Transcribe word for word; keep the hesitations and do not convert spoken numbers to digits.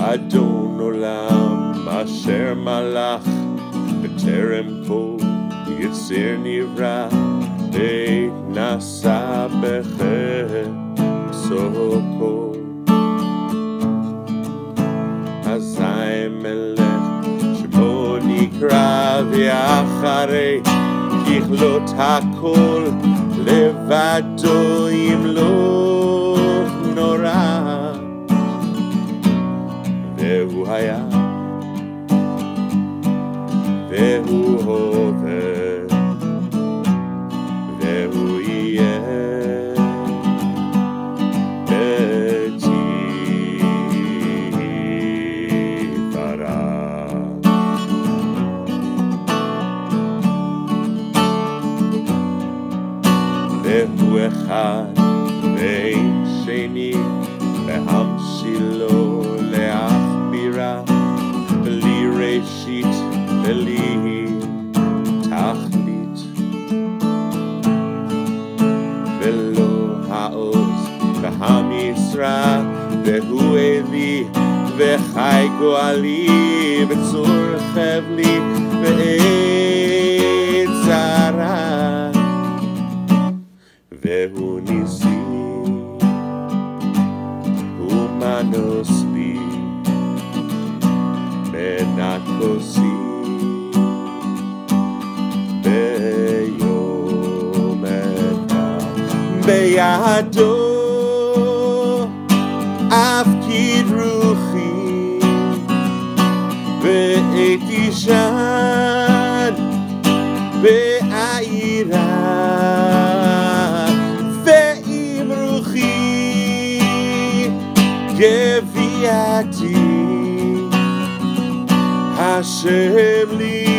אדון עולם אשר מלך בטרם כל יצר נברא נשא בחסדו כל אזי מלך שמו נקרא ואחרי ככלות הכל לבדו ימלוך נורא והוא היה והוא הווה והוא יהיה בתפארה. והוא אחד ואין שני להמשילו להכבירה בלי ראשית בלי תכלית ולא העוז והמשרה והוא אלי וחי גואלי בצור חבלי בעת צרה והוא ניסי ומנוס לי מנת כוסי ביום אחד בידו אפקיד רוחי ועת ישן בעירה ועם רוחי גביעתי השם לי